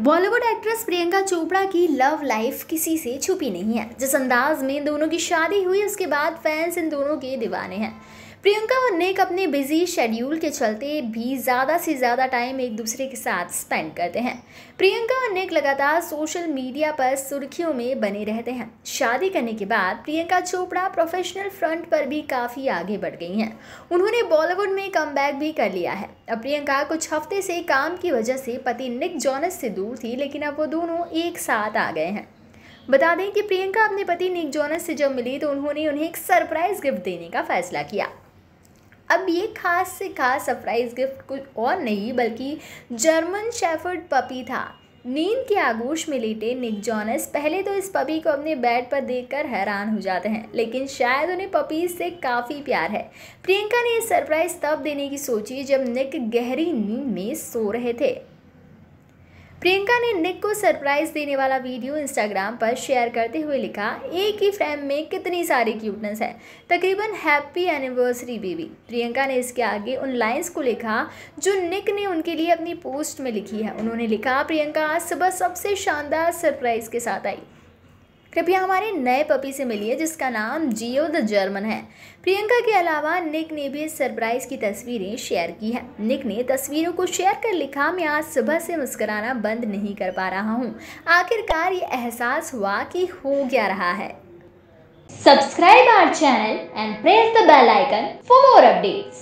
Bollywood actress Priyanka Chopra की love life किसी से छुपी नहीं है। जिस अंदाज में इन दोनों की शादी हुई उसके बाद फैंस इन दोनों के दीवाने हैं। प्रियंका और निक अपने बिजी शेड्यूल के चलते भी ज़्यादा से ज़्यादा टाइम एक दूसरे के साथ स्पेंड करते हैं। प्रियंका और निक लगातार सोशल मीडिया पर सुर्खियों में बने रहते हैं। शादी करने के बाद प्रियंका चोपड़ा प्रोफेशनल फ्रंट पर भी काफ़ी आगे बढ़ गई हैं। उन्होंने बॉलीवुड में कमबैक भी कर लिया है। अब प्रियंका कुछ हफ्ते से काम की वजह से पति निक जोनस से दूर थी, लेकिन अब वो दोनों एक साथ आ गए हैं। बता दें कि प्रियंका अपने पति निक जोनस से जब मिली तो उन्होंने उन्हें एक सरप्राइज गिफ्ट देने का फैसला किया। अब ये खास से खास सरप्राइज गिफ्ट कुछ और नहीं बल्कि जर्मन शेफर्ड पपी था। नींद के आगोश में लेटे निक जोनस पहले तो इस पपी को अपने बेड पर देखकर हैरान हो जाते हैं, लेकिन शायद उन्हें पपीज से काफ़ी प्यार है। प्रियंका ने ये सरप्राइज तब देने की सोची जब निक गहरी नींद में सो रहे थे। प्रियंका ने निक को सरप्राइज देने वाला वीडियो इंस्टाग्राम पर शेयर करते हुए लिखा, एक ही फ्रेम में कितनी सारी क्यूटनेस है, तकरीबन हैप्पी एनिवर्सरी बेबी। प्रियंका ने इसके आगे उन लाइंस को लिखा जो निक ने उनके लिए अपनी पोस्ट में लिखी है। उन्होंने लिखा, प्रियंका आज सुबह सबसे शानदार सरप्राइज के साथ आई। कृपया हमारे नए पपी से मिलिए जिसका नाम जियो द जर्मन है। प्रियंका के अलावा निक ने भी इस सरप्राइज की तस्वीरें शेयर की हैं। निक ने तस्वीरों को शेयर कर लिखा, मैं आज सुबह से मुस्कुराना बंद नहीं कर पा रहा हूँ। आखिरकार ये एहसास हुआ कि हो क्या रहा है। Subscribe our channel and press the bell icon for more updates.